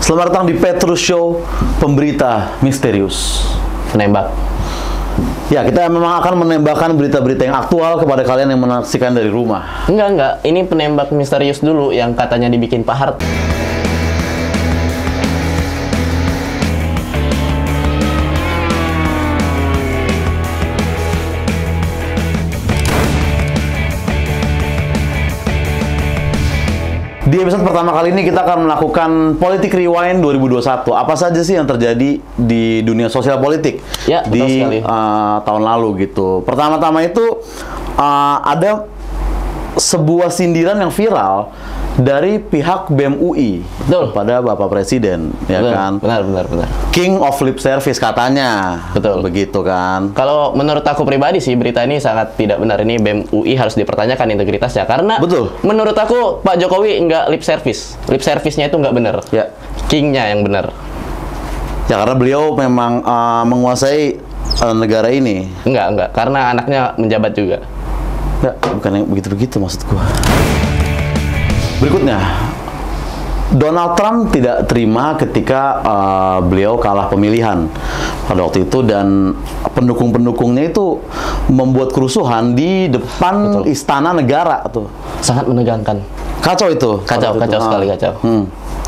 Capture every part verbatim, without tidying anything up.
Selamat datang di Petrus Show, pemberita misterius. Penembak. Ya, kita memang akan menembakkan berita-berita yang aktual kepada kalian yang menyaksikan dari rumah. Enggak, enggak. Ini penembak misterius dulu yang katanya dibikin Pak Hart. Di episode pertama kali ini kita akan melakukan Politik Rewind dua ribu dua puluh satu. Apa saja sih yang terjadi di dunia sosial politik Ya, betul di sekali. uh, tahun lalu gitu. Pertama-tama itu uh, ada sebuah sindiran yang viral dari pihak B E M U I Betul. kepada Bapak Presiden, ya Betul. kan? Benar, benar, benar. King of lip service katanya. Betul. Begitu kan? Kalau menurut aku pribadi sih, berita ini sangat tidak benar. Ini B E M U I harus dipertanyakan integritasnya. Karena Betul. menurut aku Pak Jokowi nggak lip service. Lip service-nya itu nggak benar. Ya. King-nya yang benar. Ya karena beliau memang uh, menguasai uh, negara ini. Enggak, enggak. Karena anaknya menjabat juga. Ya, bukan yang begitu-begitu maksud gua. Berikutnya, Donald Trump tidak terima ketika uh, beliau kalah pemilihan pada waktu itu dan pendukung-pendukungnya itu membuat kerusuhan di depan Betul. istana negara tuh. Sangat menegangkan. Kacau itu. Kacau, pada waktu kacau itu. sekali, Ah. kacau. Hmm.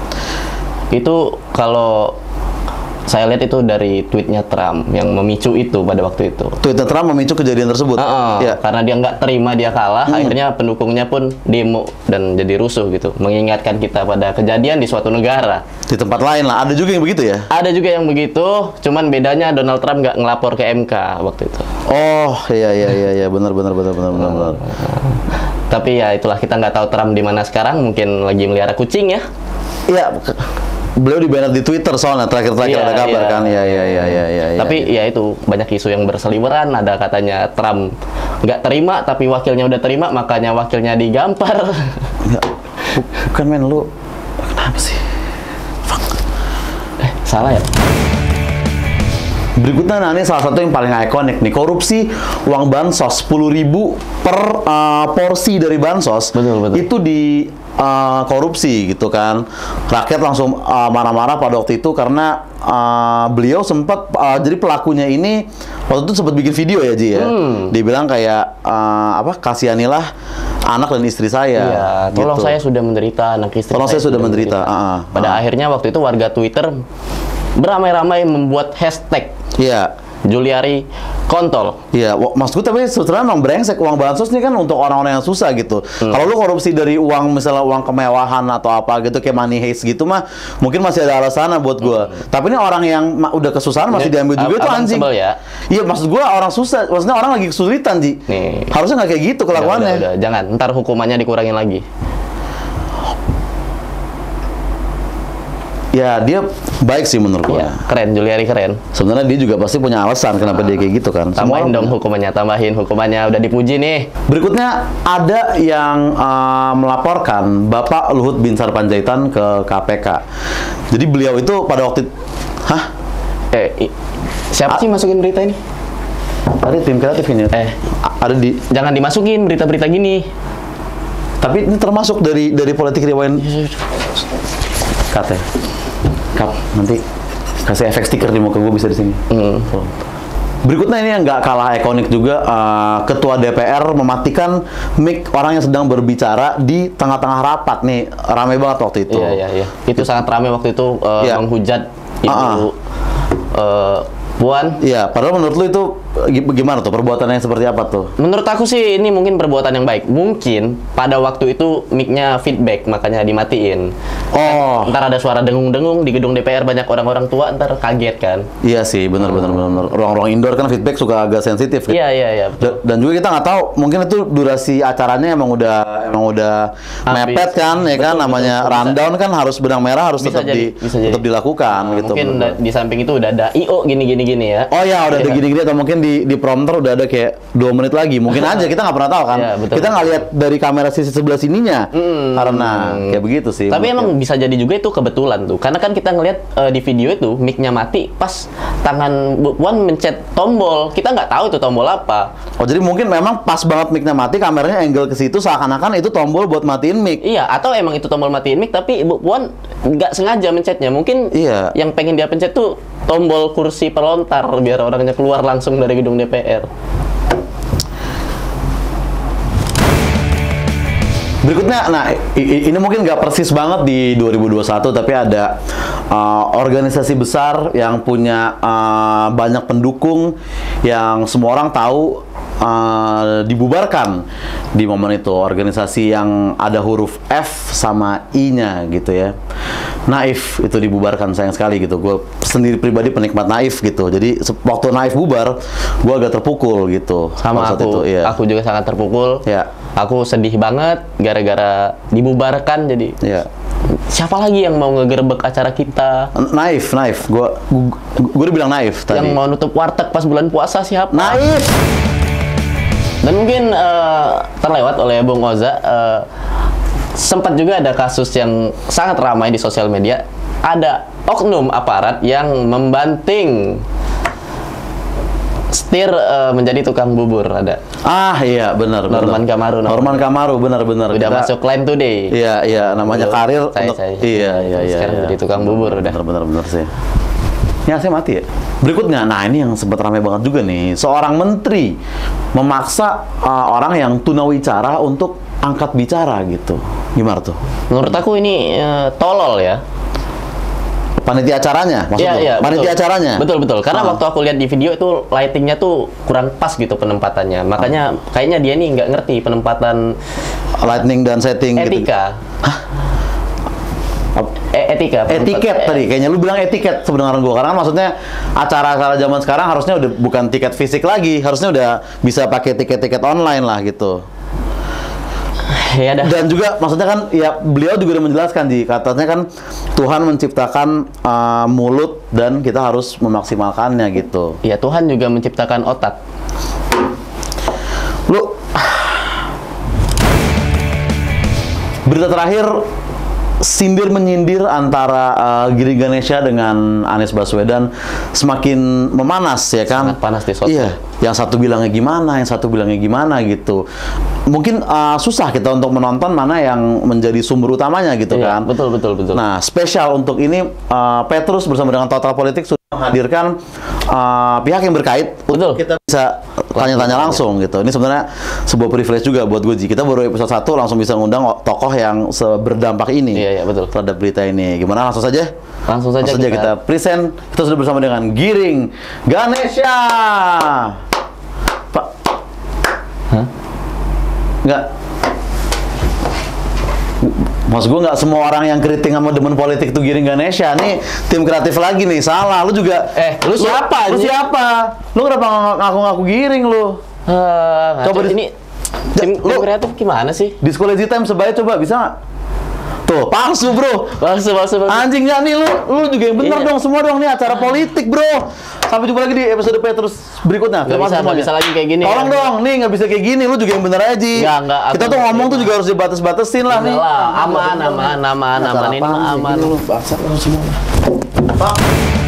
Itu kalau saya lihat itu dari tweetnya Trump yang memicu itu pada waktu itu. Twitter Trump memicu kejadian tersebut. Uh-uh, Ya. Karena dia nggak terima dia kalah, Hmm. akhirnya pendukungnya pun demo dan jadi rusuh gitu, mengingatkan kita pada kejadian di suatu negara. Di tempat lain lah. Ada juga yang begitu ya? Ada juga yang begitu, cuman bedanya Donald Trump nggak ngelapor ke M K waktu itu. Oh, iya iya iya iya benar benar benar benar benar. benar. Tapi ya itulah, kita nggak tahu Trump di mana sekarang, mungkin lagi melihara kucing ya. Iya. Beliau di-banned di Twitter soalnya terakhir-terakhir Iya, ada kabar iya. kan. Iya iya iya iya iya. Tapi ya itu banyak isu yang berseliweran, ada katanya Trump nggak terima tapi wakilnya udah terima, makanya wakilnya digampar. Ya, bu- bukan men lu kenapa sih? Fuck. Eh, salah ya? Berikutnya, nah ini salah satu yang paling ikonik nih, korupsi uang bansos sepuluh ribu per uh, porsi dari bansos. Betul, betul. Itu di uh, korupsi gitu kan. Rakyat langsung uh, marah-marah pada waktu itu karena uh, beliau sempat uh, jadi pelakunya ini waktu itu sempat bikin video ya Ji ya. Hmm. Dia bilang kayak uh, apa kasihanilah anak dan istri saya. Iya, tolong gitu. saya sudah menderita, anak istri Tolong saya sudah menderita. Ah, ah, Pada ah. akhirnya waktu itu warga Twitter beramai-ramai membuat hashtag Iya. Juliari kontol. Iya, wa- maksud gue tapi sebetulnya memang brengsek. Uang bansos ini kan untuk orang-orang yang susah gitu. Hmm. Kalau lu korupsi dari uang, misalnya uang kemewahan atau apa gitu, kayak money heist gitu mah, mungkin masih ada alasan buat gue. Tapi ini orang yang ma- udah kesusahan masih Ini diambil juga ab- itu abang anjing. sebel ya? Iya, maksud gue orang susah, maksudnya orang lagi kesulitan, Ji. Nih. Harusnya nggak kayak gitu Udah, kelakuannya. udah, udah. Jangan, ntar hukumannya dikurangin lagi. Ya, dia baik sih menurut gue. Iya, keren, Juliari keren. Sebenarnya dia juga pasti punya alasan kenapa dia kayak gitu kan. Semua Tambahin orang dong punya. hukumannya, tambahin hukumannya, udah dipuji nih. Berikutnya ada yang uh, melaporkan Bapak Luhut Binsar Panjaitan ke K P K. Jadi beliau itu pada waktu hah? Eh, i- siapa sih masukin berita ini? Tadi tim kreatif ini. Eh. A- ada di Jangan dimasukin berita-berita gini. tapi ini termasuk dari dari Politik Rewind. Cut ya. Cut. Nanti kasih efek stiker di muka gue bisa di sini. Hmm. Berikutnya ini yang nggak kalah ikonik juga, uh, Ketua D P R mematikan mic orang yang sedang berbicara di tengah-tengah rapat nih, ramai banget waktu itu. Iya, iya, iya. Itu sangat ramai waktu itu, uh, Iya. menghujat Ibu Ah, ah. uh, Puan. Iya, padahal menurut lu itu gi- gimana tuh perbuatannya seperti apa tuh? Menurut aku sih ini mungkin perbuatan yang baik. Mungkin pada waktu itu mic-nya feedback, makanya dimatiin. Oh, Ntar ada suara dengung-dengung di gedung D P R, banyak orang-orang tua, ntar kaget kan. iya sih, benar benar benar. benar. Ruang-ruang indoor kan feedback suka agak sensitif. Gitu. Iya, iya, iya. Da- Dan juga kita nggak tahu, mungkin itu durasi acaranya emang udah emang udah Habis. mepet kan, ya kan Betul, namanya betul. Bisa- rundown kan harus benang merah harus Bisa tetap jadi, di bisa jadi. tetap dilakukan Nah, gitu. mungkin benar. da- di samping itu udah ada I O gini-gini gini ya. Oh ya, udah ada Iya. gini-gini atau mungkin di di prompter udah ada kayak dua menit lagi. Mungkin aja kita nggak pernah tahu kan. Iya, betul, kita nggak lihat dari kamera sisi sebelah sininya. Hmm. Karena kayak begitu sih. Tapi emang mungkin. bisa jadi juga itu kebetulan tuh. Karena kan kita ngelihat uh, di video itu mic-nya mati pas tangan Bu Puan mencet tombol. Kita nggak tahu itu tombol apa. Oh, jadi mungkin memang pas banget mic-nya mati, kameranya angle ke situ seakan-akan itu tombol buat matiin mic. Iya, atau emang itu tombol matiin mic tapi Bu Puan nggak sengaja mencetnya. Mungkin Iya. yang pengen dia pencet tuh tombol kursi pelontar biar orangnya keluar langsung dari gedung D P R. Berikutnya, nah i- ini mungkin nggak persis banget di dua ribu dua puluh satu, tapi ada uh, organisasi besar yang punya uh, banyak pendukung yang semua orang tahu uh, dibubarkan di momen itu. Organisasi yang ada huruf F sama I-nya gitu ya. Naif itu dibubarkan, sayang sekali gitu. Gue sendiri pribadi penikmat Naif gitu. Jadi se- waktu Naif bubar, gue agak terpukul gitu. Sama Pada saat aku, itu, iya. aku juga sangat terpukul. Ya. Aku sedih banget gara-gara dibubarkan jadi. Ya. Siapa lagi yang mau ngegerebek acara kita? Naif, naif. Gue gue udah bilang naif tadi. Yang mau nutup warteg pas bulan puasa siapa? Naif. Dan mungkin eh, terlewat oleh Bung Oza, eh, sempat juga ada kasus yang sangat ramai di sosial media. Ada oknum aparat yang membanting setir eh, menjadi tukang bubur. Ada Ah iya benar. Norman benar. Kamaru, namanya. Norman Kamaru benar-benar. udah masuk Line Today. Iya iya namanya Dulu karir. saya, untuk, saya. Iya iya iya. Sekarang iya. jadi tukang bubur udah. Benar-benar benar sih. Ya saya mati ya. Berikutnya, nah ini yang sempat ramai banget juga nih. Seorang menteri memaksa uh, orang yang tunawicara untuk angkat bicara gitu. Gimana tuh? Menurut aku ini eh, tolol ya. Panitia acaranya maksudnya? Iya, iya, Panitia betul. acaranya? Betul, betul. Karena Ah. waktu aku lihat di video itu lightingnya tuh kurang pas gitu penempatannya. Makanya kayaknya dia nih nggak ngerti penempatan Lightning dan setting gitu. etika. Ap- E- etika. Etiket penempat- tadi, kayaknya lu bilang etiket sebenarnya gua. Karena maksudnya acara-acara zaman sekarang harusnya udah bukan tiket fisik lagi, harusnya udah bisa pakai tiket-tiket online lah gitu. Ya dah. Dan juga maksudnya kan ya beliau juga udah menjelaskan di katanya kan Tuhan menciptakan uh, mulut dan kita harus memaksimalkannya gitu. Ya Tuhan juga menciptakan otak. Lu berita terakhir sindir menyindir antara uh, Giring Ganesha dengan Anies Baswedan semakin memanas ya kan? Sangat panas di sosmed. Iya, yang satu bilangnya gimana, yang satu bilangnya gimana gitu. Mungkin uh, susah kita untuk menonton mana yang menjadi sumber utamanya gitu Iya, kan? betul, betul, betul. Nah, spesial untuk ini uh, Petrus bersama dengan Total Politik sudah menghadirkan uh, pihak yang berkait Betul. untuk kita bisa tanya-tanya langsung gitu. Ini sebenarnya sebuah privilege juga buat gue. Ji. Kita baru episode satu langsung bisa ngundang tokoh yang berdampak ini Iya, iya, betul. terhadap berita ini. Gimana langsung saja? Langsung saja kita... kita- present. Kita sudah bersama dengan Giring Ganesha. Pak. Hah? Enggak. Maksud gue nggak semua orang yang keriting sama demen politik tuh Giring Ganesha. Nih tim kreatif lagi nih, salah. Lu juga. Eh, lu siapa, Lu anjing? siapa? Lu kenapa ngaku-ngaku Giring lu? Eh, Coba ngaco. di- ini tim, lu- tim kreatif gimana sih? Di Sekolah Time sebaik coba bisa nggak? Tuh, palsu bro. Palsu, palsu, palsu. Anjing nggak nih lu? Lu juga yang bener Iya. dong, semua dong nih acara politik bro. Sampai jumpa lagi di episode Petrus berikutnya. Nggak Terima bisa, kasih nggak semuanya. bisa lagi kayak gini, Tolong ya. dong, nih nggak bisa kayak gini. Lu juga yang bener aja. Ji. Nggak, nggak, Kita aku tuh nggak ngomong tuh terima. juga harus dibatas-batasin lah nih. Enggak lah, aman, aman, aman, Acara aman. Ini apaan mah sih? aman. Gini lu, bangsat lu semua. Pak.